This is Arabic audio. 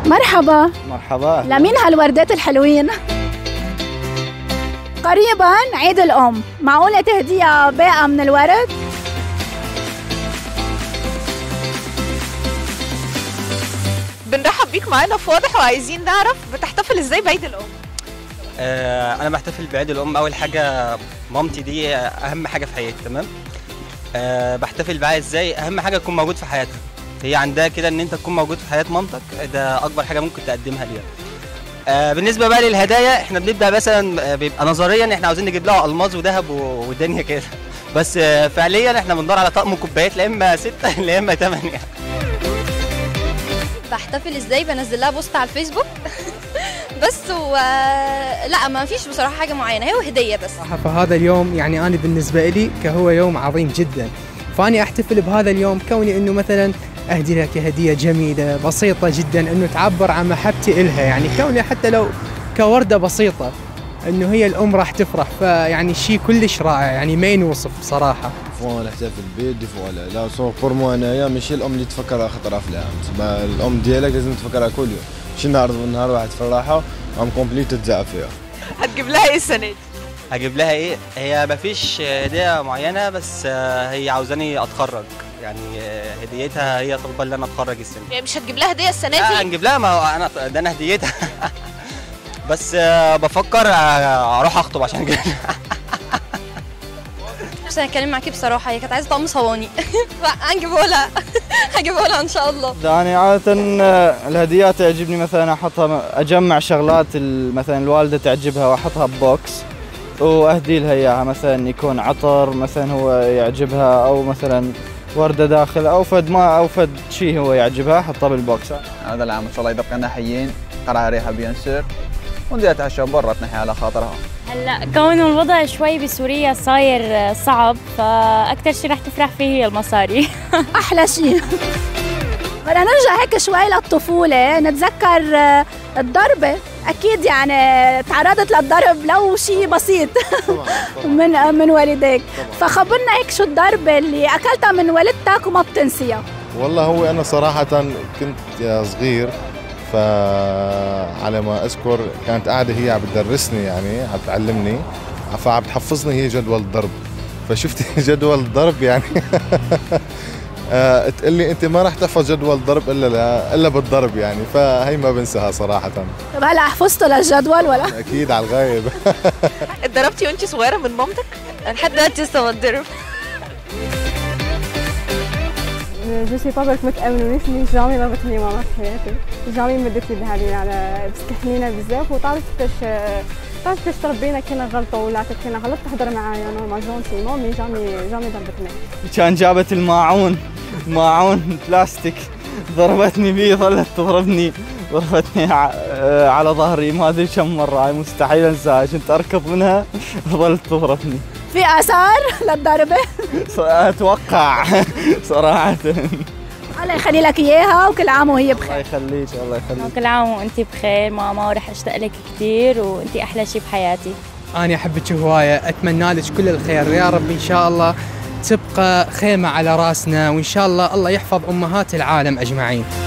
مرحبا. مرحبا. لمين هالوردات الحلوين؟ قريبا عيد الأم، معقولة تهديها باقة من الورد؟ بنرحب بيك معانا في واضح وعايزين نعرف بتحتفل ازاي بعيد الأم؟ انا بحتفل بعيد الام. اول حاجه مامتي دي اهم حاجه في حياتي، تمام. بحتفل معاها ازاي؟ اهم حاجه تكون موجود في حياتها. هي عندها كده ان انت تكون موجود في حياه مامتك، ده اكبر حاجه ممكن تقدمها ليها. بالنسبه بقى للهدايا، احنا بنبدا مثلا بيبقى نظريا احنا عاوزين نجيب لها الماظ وذهب ودنيا كده، بس فعليا احنا بندور على طقم كوبايات، لا اما 6 لا اما 8. بحتفل ازاي؟ بنزل لها بوست على الفيسبوك بس لا ما فيش بصراحه حاجه معينه، هي وهديه بس. فهذا اليوم يعني انا بالنسبه لي كهو يوم عظيم جدا، فاني احتفل بهذا اليوم كوني انه مثلا اهدي لك هديه جميله بسيطه جدا، انه تعبر عن محبتي الها، يعني كوني حتى لو كورده بسيطه انه هي الام راح تفرح، فيعني شيء كلش رائع يعني ما ينوصف بصراحه. نحتفل بيه دي فوالا لا سون بور مو انايا ماشي الام اللي تفكرها خطره في العام، تسمى الام ديالك لازم تفكرها كل يوم، ماشي نهار واحد في الراحه عم كومبليت تتزعف فيها. هتجيب لها ايه السنه دي؟ هجيب لها ايه؟ هي مفيش هديه معينه، بس هي عاوزاني اتخرج، يعني هديتها هي طالبه ان انا اتخرج السنه دي. يعني مش هتجيب لها هديه السنه دي؟ هنجيب لها، ما هو انا هديتها بس بفكر اروح اخطب عشان كده. عشان اتكلم معاكي بصراحه، هي كانت عايزه طقم صواني هنجيبه لها هجيبه لها ان شاء الله. يعني عاده الهديات تعجبني مثلا احطها، اجمع شغلات مثلا الوالده تعجبها واحطها ببوكس واهدي لها اياها، مثلا يكون عطر مثلا هو يعجبها، او مثلا ورده داخل، او فد شيء هو يعجبها احطها بالبوكس. هذا العام ان شاء الله اذا بقينا حيين قرع ريحه بينسر وندي اتعشى برا تنحي على خاطرها. هلا كون الوضع شوي بسوريا صاير صعب، فاكثر شيء رح تفرح فيه هي المصاري. أحلى شيء. بدنا نرجع هيك شوي للطفولة، نتذكر الضربة، أكيد يعني تعرضت للضرب لو شيء بسيط من والديك، فخبرنا هيك شو الضربة اللي أكلتها من والدتك وما بتنسيها؟ والله هو أنا صراحة كنت صغير، فعلى ما أذكر كانت قاعدة هي عم بتدرسني، يعني عم تعلمني، فعم بتحفظني هي جدول الضرب، فشفت جدول الضرب يعني تقول لي انت ما راح تحفظ جدول ضرب الا بالضرب، يعني فهي ما بنساها صراحه. طب هلا حفظته للجدول ولا؟ اكيد على الغايب. اتضربتي وانت صغيره من مامتك؟ لحد دلوقتي لسه بتضرب. Je suis pas بس متأمنة، جامي ما بتني ماما في حياتي، جامي مدتني بهالي على بتستحنينا بزاف، وطارت كيفاش تربينا كنا غلطة ولا كنا غلط تحضر معايا انا مع جونتي مامي جامي ضربتني. كان جابت الماعون بلاستيك ضربتني بيه، ظلت تضربني، ضربتني على ظهري ما ادري كم مرة، مستحيل انساها، كنت اركض منها ظلت تضربني. في آثار للضربة؟ اتوقع صراحة. الله يخلي لك اياها وكل عام وهي بخير. الله يخليك الله يخليك. كل عام وانت بخير ماما، ورح اشتاق لك كثير، وانت احلى شيء بحياتي. انا احبك هوايه، اتمنى لك كل الخير يا رب، ان شاء الله تبقى خيمه على راسنا، وان شاء الله الله يحفظ امهات العالم اجمعين.